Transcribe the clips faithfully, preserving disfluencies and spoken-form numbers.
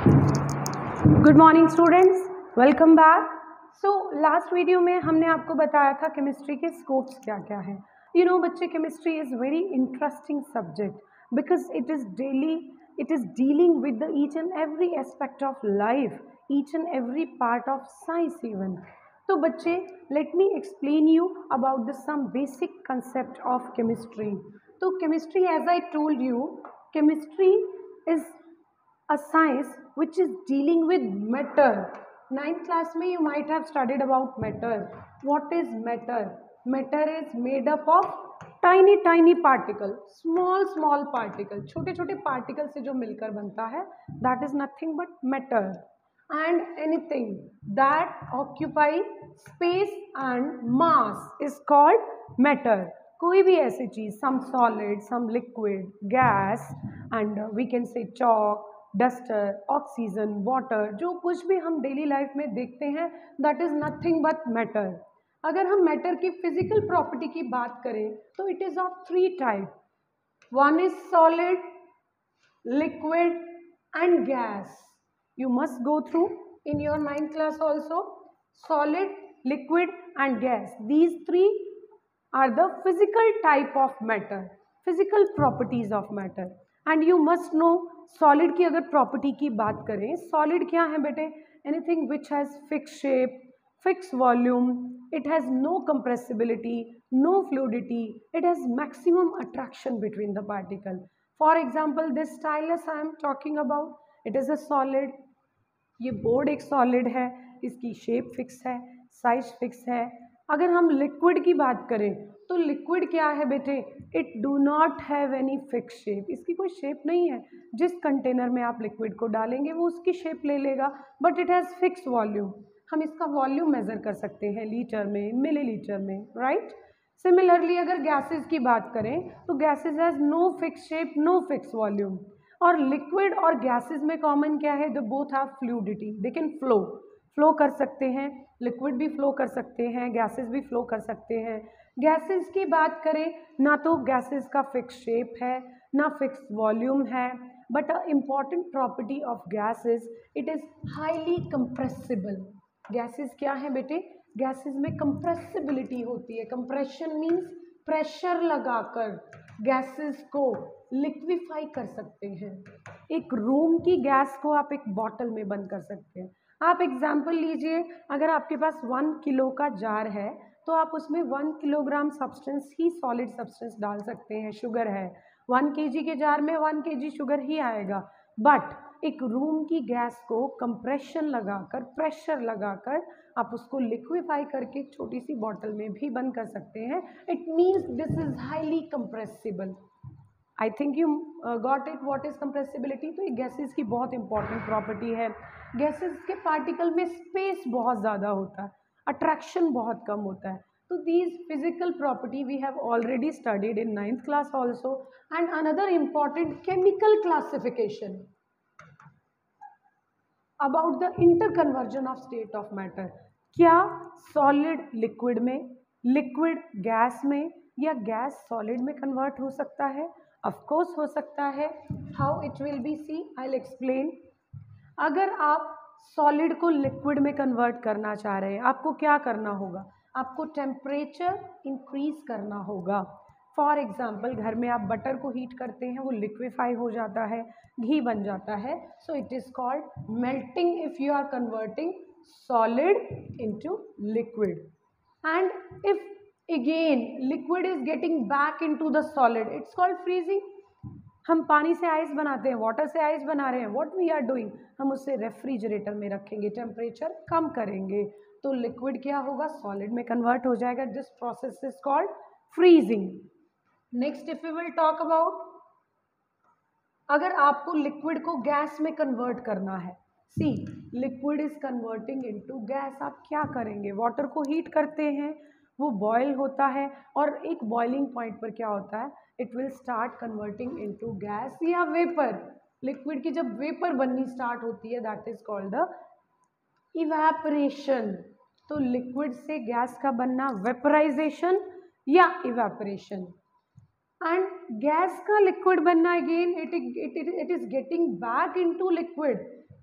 Good morning students, welcome back. So last video में हमने आपको बताया था केमिस्ट्री के स्कोप्स क्या क्या हैं। यू नो बच्चे, chemistry is very interesting subject because it is daily it is dealing with the each and every aspect of life, each and every part of science even. तो बच्चे, let me explain you about the some basic concept of chemistry. तो chemistry, as I told you, chemistry is a science which is dealing with matter. Ninth class में you might have studied about matter. What is matter? Matter is made up of tiny tiny particle, small small particle, छोटे छोटे particle से जो मिलकर बनता है, that is nothing but matter. And anything that occupy space and mass is called matter. कोई भी ऐसी चीज़, some solid, some liquid, gas, and uh, we can say chalk, duster, oxygen, water, जो कुछ भी हम डेली लाइफ में देखते हैं, that is nothing but matter. अगर हम मैटर की फिजिकल प्रॉपर्टी की बात करें तो it is of three type. One is solid, liquid and gas. You must go through in your ninth class also. Solid, liquid and gas, these three are the physical type of matter, physical properties of matter. And you must know, solid की अगर property की बात करें, solid क्या है बेटे? Anything which has fix shape, fix volume, it has no compressibility, no fluidity, it has maximum attraction between the particle. For example, this stylus I am talking about, it is a solid. ये board एक solid है, इसकी shape fix है, size fix है। अगर हम liquid की बात करें तो लिक्विड क्या है बेटे? It do not have any fix shape, इसकी कोई शेप नहीं है। जिस कंटेनर में आप लिक्विड को डालेंगे वो उसकी शेप ले लेगा, but it has fix volume. हम इसका वॉल्यूम मेज़र कर सकते हैं लीटर में, मिलीलीटर में, राइट। सिमिलरली अगर गैसेस की बात करें तो gases has no fix shape, no fix volume. और लिक्विड और गैसेस में कॉमन क्या है? They both have fluidity, they can flow, flow कर सकते हैं। लिक्विड भी फ्लो कर सकते हैं, गैसेस भी फ्लो कर सकते हैं। गैसेस की बात करें, ना तो गैसेस का फिक्स शेप है, ना फिक्स वॉल्यूम है, but a important property of gases, it is highly compressible. Gases क्या है बेटे? गैसेस में कंप्रेसिबिलिटी होती है। कंप्रेशन मीन्स प्रेशर लगाकर गैसेस को लिक्विफाई कर सकते हैं। एक रूम की गैस को आप एक बॉटल में बंद कर सकते हैं। आप एग्जाम्पल लीजिए, अगर आपके पास वन किलो का जार है तो आप उसमें वन किलोग्राम सब्सटेंस ही, सॉलिड सब्सटेंस डाल सकते हैं। शुगर है, वन केजी के जार में वन केजी शुगर ही आएगा। बट एक रूम की गैस को कंप्रेशन लगाकर, प्रेशर लगाकर आप उसको लिक्विफाई करके छोटी सी बॉटल में भी बंद कर सकते हैं। It means this is highly compressible. I think you got it, what is compressibility. तो ये गैसेस की बहुत इंपॉर्टेंट प्रॉपर्टी है। गैसेस के पार्टिकल में स्पेस बहुत ज़्यादा होता है, अट्रैक्शन बहुत कम होता है। तो these physical property we have already studied in ninth class also. And another important chemical classification about the inter conversion of state of matter. क्या सॉलिड लिक्विड में, लिक्विड गैस में, या गैस सॉलिड में convert हो सकता है? Of course हो सकता है। How it will be, see I will explain. अगर आप सॉलिड को लिक्विड में कन्वर्ट करना चाह रहे हैं, आपको क्या करना होगा? आपको टेम्परेचर इंक्रीज करना होगा। फॉर एग्जाम्पल, घर में आप बटर को हीट करते हैं, वो लिक्विफाई हो जाता है, घी बन जाता है। So it is called melting if you are converting solid into liquid. And if again liquid is getting back into the solid, it's called freezing. हम पानी से आइस बनाते हैं, वाटर से आइस बना रहे हैं, व्हाट वी आर डूइंग, हम उसे रेफ्रिजरेटर में रखेंगे, टेम्परेचर कम करेंगे, तो लिक्विड क्या होगा? सॉलिड में कन्वर्ट हो जाएगा। This process is called freezing. Next, if you will talk about, अगर आपको लिक्विड को गैस में कन्वर्ट करना है, see liquid is converting into gas, आप क्या करेंगे? वाटर को हीट करते हैं, वो बॉयल होता है, और एक बॉइलिंग पॉइंट पर क्या होता है? It will start converting into gas या वेपर। लिक्विड की जब वेपर बननी स्टार्ट होती है, that is called the evaporation. तो लिक्विड से गैस का बनना वेपराइजेशन या इवेपोरेशन। एंड गैस का लिक्विड बनना, again it it it is getting back into liquid,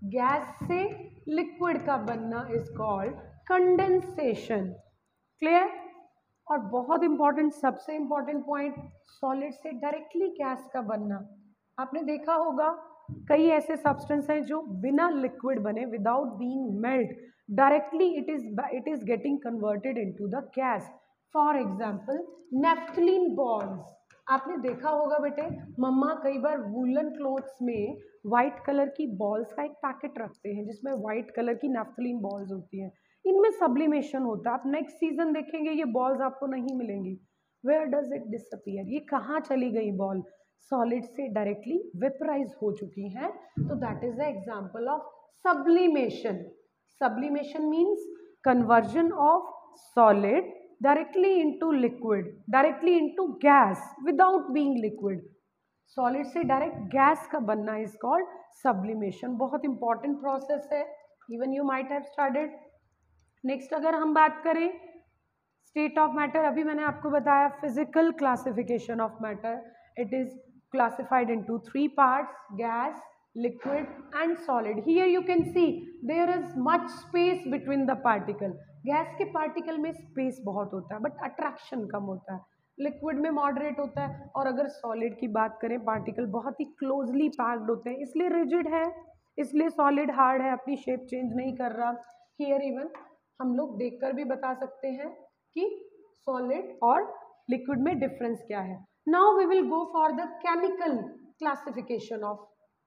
gas से लिक्विड का बनना इज कॉल्ड कंडेंसेशन। क्लियर? और बहुत इंपॉर्टेंट, सबसे इंपॉर्टेंट पॉइंट, सॉलिड से डायरेक्टली गैस का बनना। आपने देखा होगा कई ऐसे सब्सटेंस हैं जो बिना लिक्विड बने, without being melt, directly it is it is getting converted into the gas. For example naphthalene balls. आपने देखा होगा बेटे, मम्मा कई बार वूलन क्लोथ्स में वाइट कलर की बॉल्स का एक पैकेट रखते हैं जिसमें वाइट कलर की नेफ्थलीन बॉल्स होती हैं। इनमें सब्लिमेशन होता है। आप नेक्स्ट सीजन देखेंगे ये बॉल्स आपको नहीं मिलेंगी। Where does it disappear? ये कहाँ चली गई बॉल? सॉलिड से डायरेक्टली वेपराइज हो चुकी हैं। तो that is the example of sublimation. Sublimation means conversion of solid directly into liquid, directly into gas without being liquid. Solid से डायरेक्ट गैस का बनना इज कॉल्ड सब्लिमेशन। बहुत इंपॉर्टेंट प्रोसेस है, even you might have studied. Next अगर हम बात करें state of matter, अभी मैंने आपको बताया physical classification of matter. It is classified into three parts, gas, liquid and solid. Here you can see there is much space between the particle. Gas के particle में स्पेस बहुत होता है but attraction कम होता है, लिक्विड में moderate होता है, और अगर सॉलिड की बात करें पार्टिकल बहुत ही क्लोजली पैक्ड होते हैं, इसलिए रिजिड है, इसलिए सॉलिड हार्ड है, अपनी शेप चेंज नहीं कर रहा। हियर इवन हम लोग देखकर भी बता सकते हैं कि सॉलिड और लिक्विड में डिफरेंस क्या है। Now we will go for the chemical classification of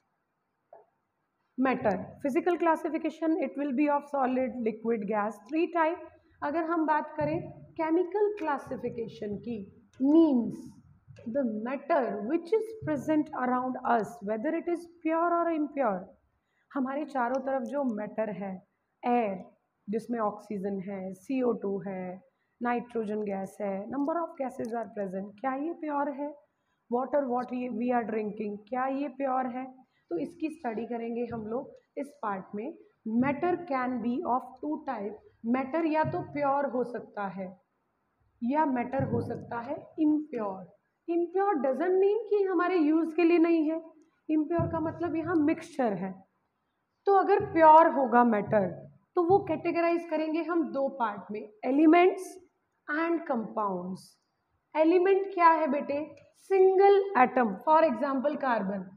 matter. Physical classification it will be of solid, liquid, gas, three type. अगर हम बात करें केमिकल क्लासिफिकेशन की, means the matter which is present around us whether it is pure और impure. हमारे चारों तरफ जो मैटर है, एयर जिसमें ऑक्सीजन है, सी ओ टू है, नाइट्रोजन गैस है, number of gases are present, क्या ये प्योर है? Water what we are drinking, क्या ये प्योर है? तो इसकी स्टडी करेंगे हम लोग इस पार्ट में। Matter can be of two type. Matter या तो प्योर हो सकता है या मैटर हो सकता है इम्प्योर। इम्प्योर डजंट मीन कि हमारे यूज के लिए नहीं है, इम्प्योर का मतलब यहाँ मिक्सचर है। तो अगर प्योर होगा मैटर तो वो कैटेगराइज करेंगे हम दो पार्ट में, एलिमेंट्स एंड कंपाउंड्स। एलिमेंट क्या है बेटे? Single atom. For example carbon.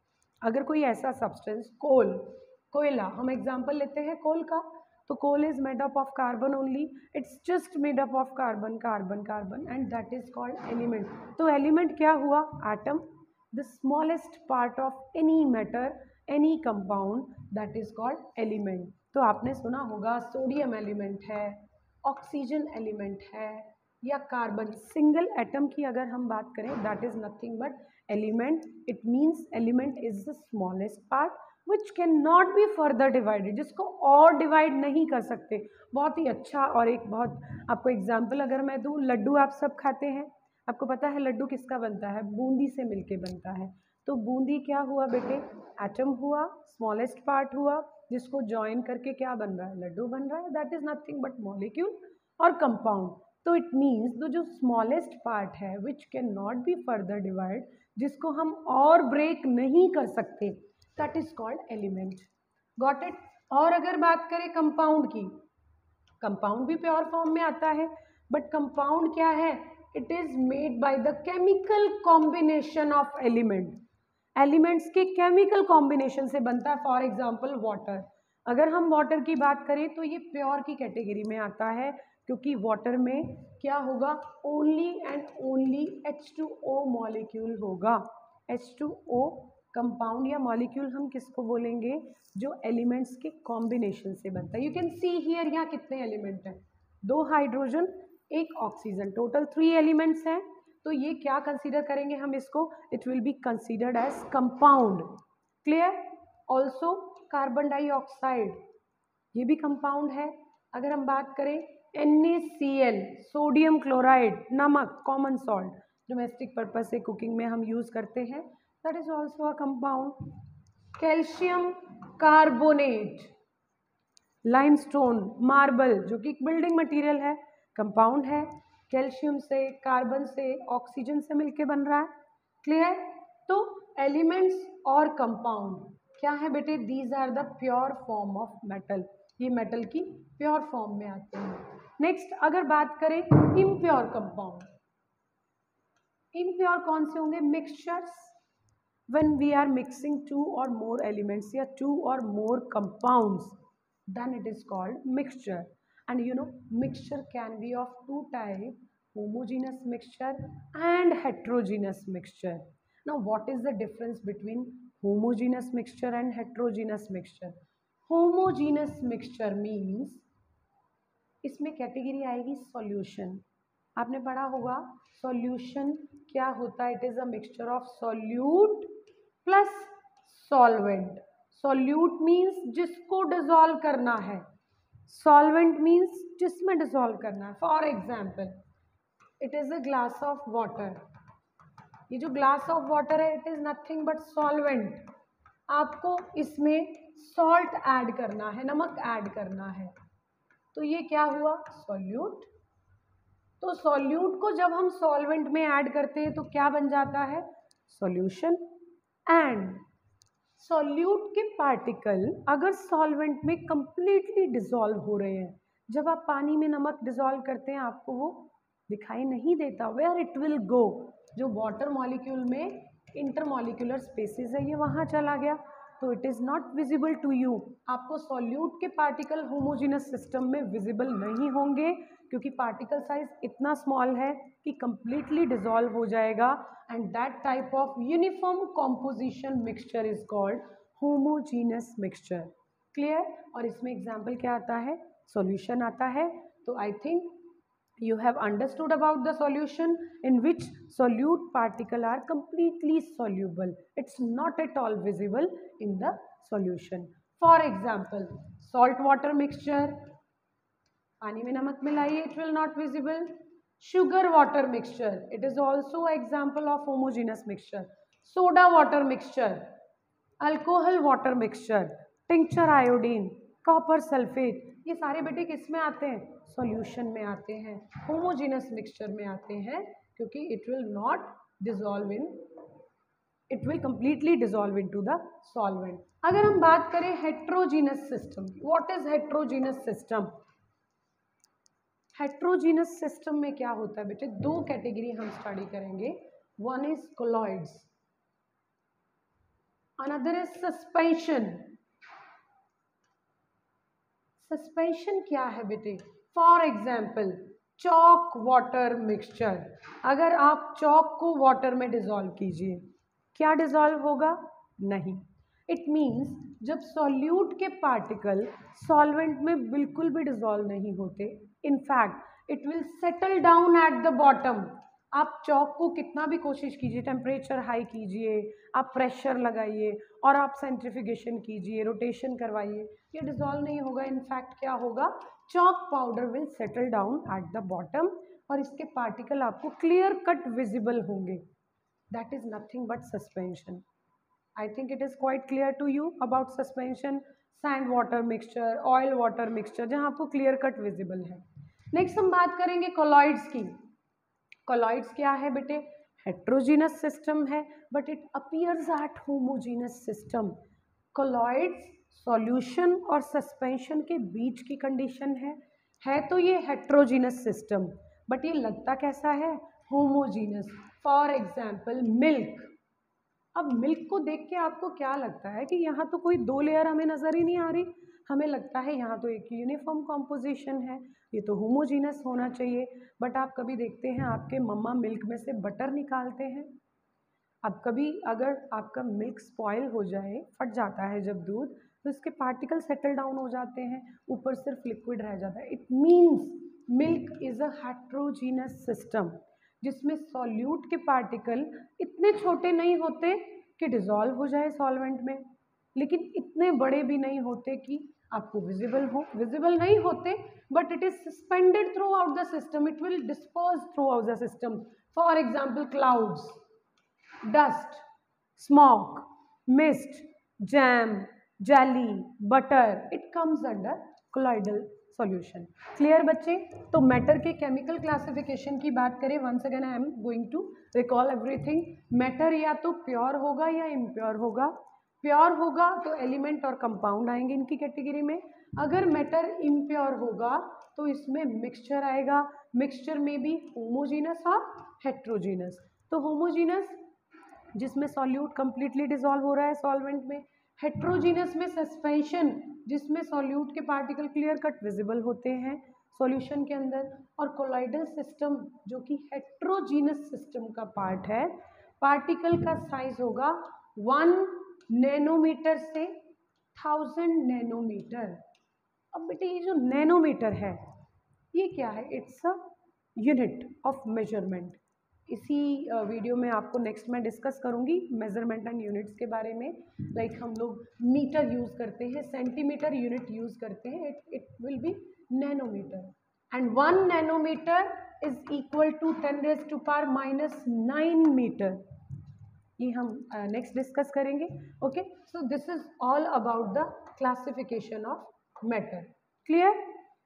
अगर कोई ऐसा सब्सटेंस, कोल, कोयला, हम एग्जांपल लेते हैं कोल का, तो coal is made up of carbon only, it's just made up of carbon carbon carbon and that is called element. तो एलिमेंट क्या हुआ? Atom, the smallest part of any matter, any compound, that is called element. तो आपने सुना होगा sodium element है, oxygen element है, या कार्बन। सिंगल एटम की अगर हम बात करें, that is nothing but element. It means element is the smallest part which can not be further divided, जिसको और डिवाइड नहीं कर सकते। बहुत ही अच्छा, और एक बहुत आपको एग्जाम्पल अगर मैं दूँ, लड्डू आप सब खाते हैं, आपको पता है लड्डू किसका बनता है? बूंदी से मिलके बनता है। तो बूंदी क्या हुआ बेटे? एटम हुआ, स्मॉलेस्ट पार्ट हुआ, जिसको ज्वाइन करके क्या बन रहा है? लड्डू बन रहा है। That is nothing but molecule और कंपाउंड। तो इट मीन्स द जो स्मॉलेस्ट पार्ट है which can not be further divide, जिसको हम और ब्रेक नहीं कर सकते, that is called element. Got it? और अगर बात करें कंपाउंड की, कंपाउंड भी प्योर फॉर्म में आता है, बट कंपाउंड क्या है? It is made by the chemical combination of element. Elements के केमिकल कॉम्बिनेशन से बनता है। For example water. अगर हम वाटर की बात करें तो ये प्योर की कैटेगरी में आता है, क्योंकि वाटर में क्या होगा? Only and only H two O molecule होगा। एच टू ओ कंपाउंड या मॉलिक्यूल हम किसको बोलेंगे? जो एलिमेंट्स के कॉम्बिनेशन से बनता है। यू कैन सी हियर, यहाँ कितने एलिमेंट हैं? दो हाइड्रोजन, एक ऑक्सीजन, टोटल थ्री एलिमेंट्स हैं। तो ये क्या कंसीडर करेंगे हम इसको? It will be considered as compound. Clear? Also carbon dioxide, ये भी कंपाउंड है। अगर हम बात करें N A C L, sodium chloride, नमक, कॉमन सॉल्ट, डोमेस्टिक पर्पज से कुकिंग में हम यूज करते हैं, that is also a compound. Calcium carbonate, limestone, marble, जो कि बिल्डिंग मटेरियल है, कंपाउंड है। कैल्शियम से, कार्बन से, ऑक्सीजन से मिलके बन रहा है। क्लियर? तो एलिमेंट्स और कंपाउंड, क्या है बेटे, these are the pure form of metal, ये मेटल की प्योर फॉर्म में आते हैं। नेक्स्ट अगर बात करें इम्प्योर कंपाउंड, इम्प्योर कौन से होंगे, mixtures, when we are mixing two or more elements या two or more compounds, then it is called mixture. And you know, mixture can be of two types, homogeneous mixture and heterogeneous mixture. Now what is the difference between homogeneous mixture and heterogeneous mixture? Homogeneous mixture means इसमें category आएगी solution. आपने पढ़ा होगा solution क्या होता है, it is a mixture of solute plus solvent. Solute means जिसको dissolve करना है, सॉल्वेंट मीन्स जिसमें डिसॉल्व करना है। For example it is a glass of water, ये जो ग्लास ऑफ वाटर है it is nothing but solvent. आपको इसमें सॉल्ट ऐड करना है, नमक ऐड करना है, तो ये क्या हुआ, सॉल्यूट। तो सॉल्यूट को जब हम सॉल्वेंट में ऐड करते हैं तो क्या बन जाता है, सॉल्यूशन। एंड सॉल्यूट के पार्टिकल अगर सॉल्वेंट में कंप्लीटली डिसॉल्व हो रहे हैं, जब आप पानी में नमक डिसॉल्व करते हैं आपको वो दिखाई नहीं देता, वेयर इट विल गो, जो वाटर मॉलिक्यूल में इंटरमॉलिक्यूलर स्पेसेस है ये वहाँ चला गया, तो it is not visible to you. आपको सॉल्यूट के पार्टिकल होमोजेनस सिस्टम में विजिबल नहीं होंगे क्योंकि पार्टिकल साइज इतना स्मॉल है कि कंप्लीटली डिसॉल्व हो जाएगा। And that type of uniform composition mixture is called homogeneous mixture. Clear. और इसमें एग्जाम्पल क्या आता है, सॉल्यूशन आता है। तो I think you have understood about the solution in which solute particle are completely soluble, it's not at all visible in the solution. For example salt water mixture, पानी में नमक मिलाइए, it will not visible. Sugar water mixture, it is also example of homogeneous mixture. Soda water mixture, alcohol water mixture, tincture iodine, copper sulphate, ये सारे बेटे किस में आते हैं, सॉल्यूशन में आते हैं, होमोजेनस मिक्सचर में आते हैं, क्योंकि it will not dissolve in, it will completely dissolve into the solvent. अगर हम बात करें heterogeneous system, what is heterogeneous system, heterogeneous system में क्या होता है बेटे, दो कैटेगरी हम स्टडी करेंगे, one is colloids, another is suspension. Suspension क्या है बेटे, for example chalk water mixture, अगर आप चॉक को वाटर में डिसॉल्व कीजिए क्या डिसॉल्व होगा, नहीं। इट मीन्स जब सॉल्यूट के पार्टिकल सॉल्वेंट में बिल्कुल भी डिसॉल्व नहीं होते, in fact it will settle down at the bottom. आप चॉक को कितना भी कोशिश कीजिए, टेम्परेचर हाई कीजिए, आप प्रेशर लगाइए और आप सेंट्रिफिकेशन कीजिए, रोटेशन करवाइए, ये डिसॉल्व नहीं होगा। इनफैक्ट क्या होगा, chalk powder will settle down at the bottom और इसके पार्टिकल आपको क्लियर कट विजिबल होंगे। That is nothing but suspension. I think it is quite clear to you about suspension, sand water mixture, oil water mixture, जहाँ आपको clear cut visible है। Next हम बात करेंगे कोलॉइड्स की। कोलॉइड्स क्या है बेटे, हेट्रोजीनस सिस्टम है but it appears at homogeneous system. Colloids solution और सस्पेंशन के बीच की कंडीशन है है तो ये हेट्रोजीनस सिस्टम, बट ये लगता कैसा है, होमोजीनस। फॉर एग्जाम्पल मिल्क, अब मिल्क को देख के आपको क्या लगता है कि यहाँ तो कोई दो लेयर हमें नज़र ही नहीं आ रही, हमें लगता है यहाँ तो एक यूनिफॉर्म कॉम्पोजिशन है, ये तो होमोजीनस होना चाहिए। बट आप कभी देखते हैं आपके मम्मा मिल्क में से बटर निकालते हैं। अब कभी अगर आपका मिल्क स्पॉइल हो जाए, फट जाता है जब दूध, तो इसके पार्टिकल सेटल डाउन हो जाते हैं, ऊपर सिर्फ लिक्विड रह जाता है। It means milk is a heterogeneous system जिसमें सॉल्यूट के पार्टिकल इतने छोटे नहीं होते कि डिसॉल्व हो जाए सॉल्वेंट में, लेकिन इतने बड़े भी नहीं होते कि आपको विजिबल हो, विजिबल नहीं होते but it is suspended through the system, it will disperse through the system. For example clouds, dust, smoke, mist, jam, jelly, butter, it comes under colloidal solution. Clear बच्चे। तो matter के chemical classification की बात करें, once again I am going to recall everything. Matter या तो pure होगा या इम्प्योर होगा, प्योर होगा तो एलिमेंट और कंपाउंड आएंगे इनकी कैटेगरी में। अगर मैटर इम्प्योर होगा तो इसमें मिक्सचर आएगा। मिक्सचर में भी होमोजीनस और हेट्रोजीनस। तो होमोजीनस जिसमें सॉल्यूट कंप्लीटली डिसॉल्व हो रहा है सॉल्वेंट में, हेट्रोजीनस में सस्पेंशन जिसमें सॉल्यूट के पार्टिकल क्लियर कट विजिबल होते हैं सॉल्यूशन के अंदर, और कोलाइडल सिस्टम जो कि हेट्रोजीनस सिस्टम का पार्ट है। पार्टिकल का साइज होगा वन नैनोमीटर से थाउजेंड नैनोमीटर। अब बेटे ये जो नैनोमीटर है ये क्या है? It's a unit of measurement. इसी वीडियो में आपको नेक्स्ट मैं डिस्कस करूंगी मेजरमेंट एंड यूनिट्स के बारे में। लाइक like हम लोग मीटर यूज़ करते हैं, सेंटीमीटर यूनिट यूज़ करते हैं, it it will be nanometre. And one nanometre is equal to ten raise to power minus nine metre. ये हम नेक्स्ट uh, डिस्कस करेंगे। Okay, so this is all about the classification of matter. Clear?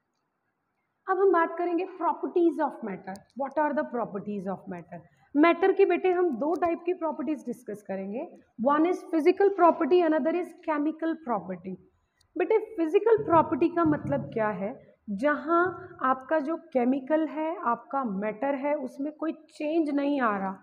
अब हम बात करेंगे properties of matter. What are the properties of matter? Matter की बेटे हम दो टाइप की प्रॉपर्टीज डिस्कस करेंगे। One is physical property, another is chemical property. बेटे फिजिकल प्रॉपर्टी का मतलब क्या है? जहाँ आपका जो केमिकल है, आपका मैटर है, उसमें कोई चेंज नहीं आ रहा,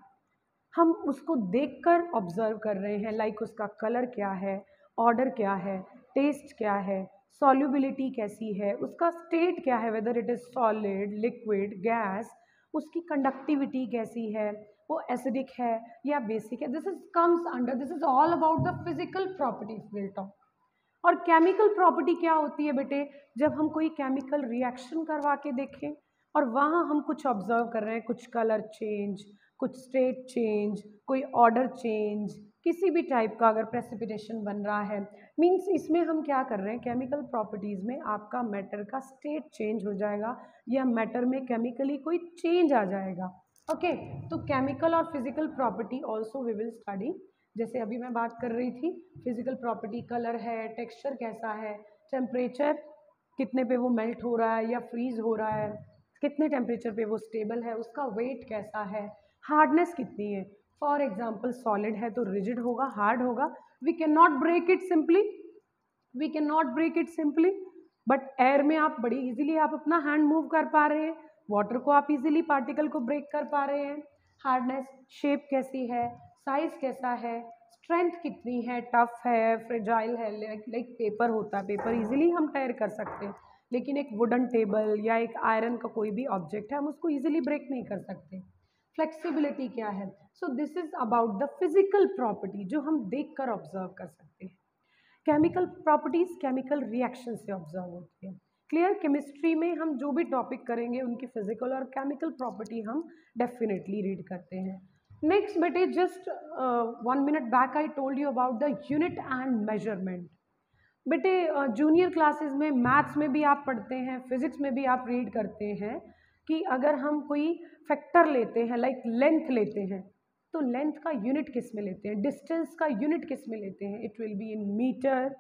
हम उसको देखकर ऑब्जर्व कर रहे हैं। लाइक उसका कलर क्या है, ऑर्डर क्या है, टेस्ट क्या है, सॉल्युबिलिटी कैसी है, उसका स्टेट क्या है, whether it is solid, liquid, gas, उसकी कंडक्टिविटी कैसी है, वो एसिडिक है या बेसिक है। This is comes under, this is all about the physical properties will talk. और केमिकल प्रॉपर्टी क्या होती है बेटे? जब हम कोई केमिकल रिएक्शन करवा के देखें और वहाँ हम कुछ ऑब्जर्व कर रहे हैं, कुछ कलर चेंज, कुछ स्टेट चेंज, कोई ऑर्डर चेंज, किसी भी टाइप का अगर प्रेसिपिटेशन बन रहा है, मींस इसमें हम क्या कर रहे हैं, केमिकल प्रॉपर्टीज़ में आपका मैटर का स्टेट चेंज हो जाएगा या मैटर में केमिकली कोई चेंज आ जाएगा। ओके, तो केमिकल और physical property also we will study. जैसे अभी मैं बात कर रही थी फिजिकल प्रॉपर्टी, कलर है, टेक्सचर कैसा है, टेम्परेचर कितने पे वो मेल्ट हो रहा है या फ्रीज हो रहा है, कितने टेम्परेचर पे वो स्टेबल है, उसका वेट कैसा है, हार्डनेस कितनी है। फॉर एग्जाम्पल सॉलिड है तो रिजिड होगा, हार्ड होगा, we can not break it simply, we can not break it simply. But air में आप बड़ी इजीली आप अपना हैंड मूव कर पा रहे हैं, वाटर को आप इजीली पार्टिकल को ब्रेक कर पा रहे हैं। हार्डनेस, शेप कैसी है, साइज कैसा है, स्ट्रेंथ कितनी है, टफ है, फ्रेजाइल है, लाइक पेपर होता है, पेपर इजीली हम टेयर कर सकते हैं, लेकिन एक वुडन टेबल या एक आयरन का कोई भी ऑब्जेक्ट है हम उसको इजीली ब्रेक नहीं कर सकते। फ्लेक्सिबिलिटी क्या है? So this is about the physical property जो हम देख कर ऑब्जर्व कर सकते हैं। केमिकल प्रॉपर्टीज केमिकल रिएक्शन से ऑब्जर्व होती है। क्लियर? केमिस्ट्री में हम जो भी टॉपिक करेंगे उनकी फिजिकल और केमिकल प्रॉपर्टी हम डेफिनेटली रीड करते हैं। नेक्स्ट बेटे, just one minute back I told you about the unit and measurement. बेटे जूनियर क्लासेस में मैथ्स में भी आप पढ़ते हैं, फिजिक्स में भी आप रीड करते हैं कि अगर हम कोई फैक्टर लेते हैं, लाइक लेंथ लेते हैं, तो लेंथ का यूनिट किस में लेते हैं, डिस्टेंस का यूनिट किस में लेते हैं? It will be in metre,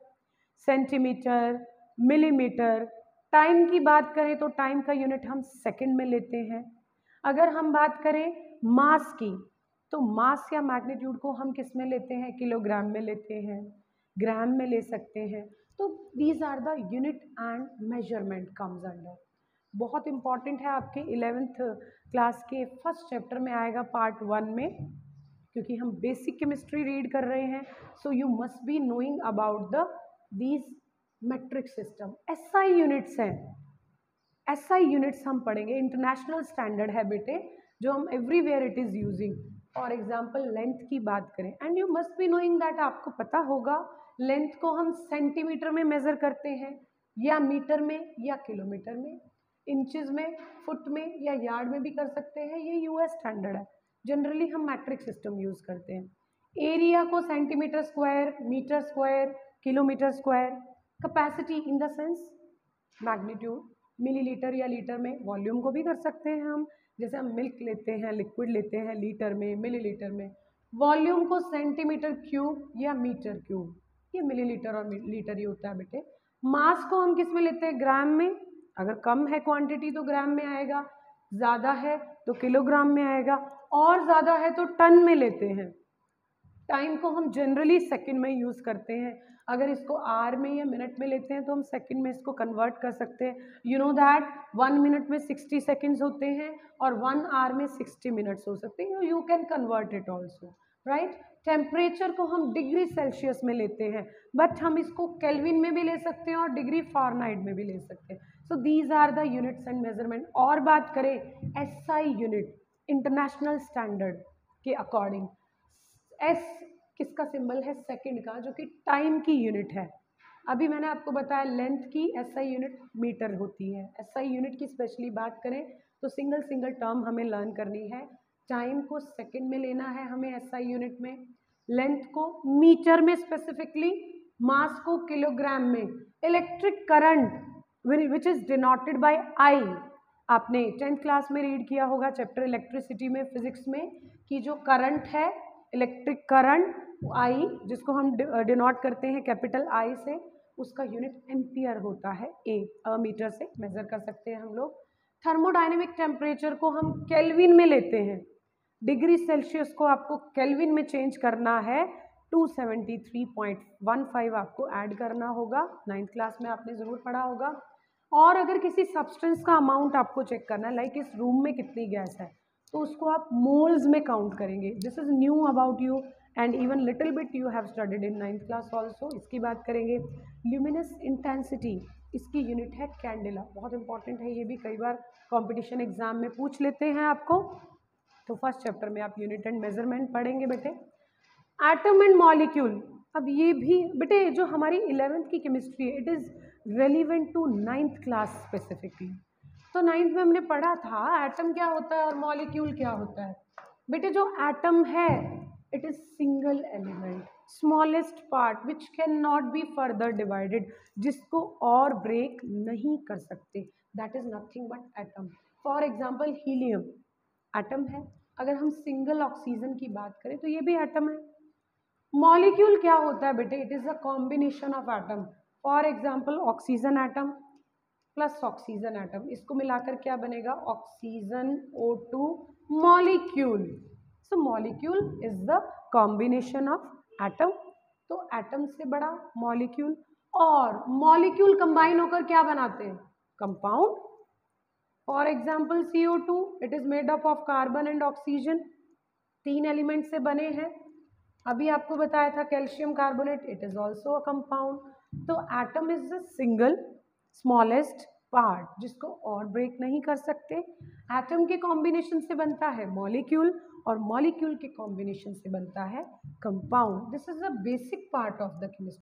centimetre, millimetre. Time की बात करें तो टाइम का यूनिट हम सेकंड में लेते हैं। अगर हम बात करें मास की तो मास या मैग्नीट्यूड को हम किस में लेते हैं? किलोग्राम में लेते हैं, ग्राम में ले सकते हैं। तो these are the unit and measurement comes under. बहुत इंपॉर्टेंट है, आपके इलेवेंथ क्लास के फर्स्ट चैप्टर में आएगा पार्ट वन में, क्योंकि हम बेसिक केमिस्ट्री रीड कर रहे हैं। So you must be knowing about the these metric system. SI units हैं, एसआई यूनिट्स हम पढ़ेंगे, इंटरनेशनल स्टैंडर्ड है बेटे जो हम everywhere it is using. For example length की बात करें, and you must be knowing that, आपको पता होगा लेंथ को हम सेंटीमीटर में मेज़र करते हैं या मीटर में या किलोमीटर में, इंचेस में, फुट में या यार्ड में भी कर सकते हैं। ये यूएस स्टैंडर्ड है। जनरली हम मैट्रिक सिस्टम यूज़ करते हैं। एरिया को centimetre square, metre square, kilometre square. Capacity in the sense magnitude, millilitre या लीटर में। वॉल्यूम को भी कर सकते हैं हम, जैसे हम मिल्क लेते हैं, लिक्विड लेते हैं लीटर में, मिलीलीटर में। वॉल्यूम को सेंटीमीटर क्यूब या मीटर क्यूब, ये मिलीलीटर और लीटर ही होता है बेटे। मास को हम किस में लेते हैं? ग्राम में। अगर कम है क्वांटिटी तो ग्राम में आएगा, ज़्यादा है तो किलोग्राम में आएगा, और ज़्यादा है तो टन में लेते हैं। टाइम को हम जनरली सेकंड में यूज़ करते हैं, अगर इसको आर में या मिनट में लेते हैं तो हम सेकंड में इसको कन्वर्ट कर सकते हैं। You know that one minute में सिक्सटी सेकंड्स होते हैं और वन आवर में सिक्सटी मिनट्स हो सकते हैं, you can convert it also, right. Temperature को हम डिग्री सेल्सियस में लेते हैं, बट हम इसको केल्विन में भी ले सकते हैं और डिग्री फ़ारेनहाइट में भी ले सकते हैं। So these are the units and measurement. और बात करें S I unit, international standard के अकॉर्डिंग, एस किसका सिंबल है, सेकंड का, जो कि टाइम की यूनिट है। अभी मैंने आपको बताया लेंथ की एस आई यूनिट मीटर होती है। एस आई यूनिट की स्पेशली बात करें तो सिंगल सिंगल टर्म हमें लर्न करनी है। टाइम को सेकंड में लेना है हमें एस आई यूनिट में, लेंथ को मीटर में स्पेसिफिकली, मास को किलोग्राम में, electric current which is denoted by I. आपने टेंथ क्लास में रीड किया होगा चैप्टर इलेक्ट्रिसिटी में, फिजिक्स में, कि जो करंट है इलेक्ट्रिक करंट आई, जिसको हम डिनोट करते हैं कैपिटल आई से, उसका यूनिट एम्पियर होता है। ए मीटर से मेजर कर सकते हैं हम लोग। थर्मोडायनेमिक टेम्परेचर को हम केल्विन में लेते हैं, डिग्री सेल्सियस को आपको केल्विन में चेंज करना है, two seventy three point one five आपको ऐड करना होगा, नाइन्थ क्लास में आपने ज़रूर पढ़ा होगा। और अगर किसी सब्सटेंस का अमाउंट आपको चेक करना है, लाइक इस रूम में कितनी गैस है, तो उसको आप मोल्स में काउंट करेंगे। This is new about you and even little bit you have studied in ninth class also. इसकी बात करेंगे। ल्यूमिनस इंटेंसिटी, इसकी यूनिट है कैंडेला, बहुत इंपॉर्टेंट है ये भी, कई बार कॉम्पिटिशन एग्जाम में पूछ लेते हैं आपको, तो फर्स्ट चैप्टर में आप यूनिट एंड मेजरमेंट पढ़ेंगे बेटे। एटम एंड मॉलिक्यूल, अब ये भी बेटे जो हमारी इलेवेंथ की केमिस्ट्री है, it is relevant to ninth class specifically. तो नाइन्थ में हमने पढ़ा था एटम क्या होता है और मॉलिक्यूल क्या होता है। बेटे जो एटम है it is single element, smallest part which can not be further divided, जिसको और ब्रेक नहीं कर सकते, that is nothing but atom. For example helium atom है, अगर हम सिंगल ऑक्सीजन की बात करें तो ये भी एटम है। मॉलिक्यूल क्या होता है बेटे, it is a combination of atom. For example oxygen atom plus oxygen atom, इसको मिलाकर क्या बनेगा, oxygen O two molecule. So molecule is the combination of atom. तो एटम से बड़ा मॉलिक्यूल, और मॉलिक्यूल कंबाइन होकर क्या बनाते हैं, compound. For example C O two, it is made up of carbon and oxygen, तीन एलिमेंट से बने हैं। अभी आपको बताया था calcium carbonate, it is also a compound. तो atom is the single smallest part जिसको और ब्रेक नहीं कर सकते। एटम के कॉम्बिनेशन से बनता है मॉलिक्यूल, और मॉलिक्यूल के कॉम्बिनेशन से बनता है compound. This is the basic part of the chemistry.